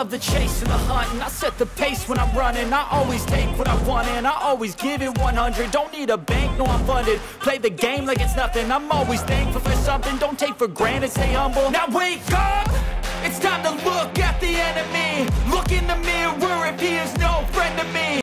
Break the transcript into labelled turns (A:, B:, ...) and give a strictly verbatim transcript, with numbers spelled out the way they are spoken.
A: love the chase and the hunt, and I set the pace when I'm running. I always take what I want and I always give it one hundred. Don't need a bank, no I'm funded. Play the game like it's nothing. I'm always thankful for something. Don't take for granted, stay humble. Now wake up, it's time to look at the enemy. Look in the mirror if he is no friend to me.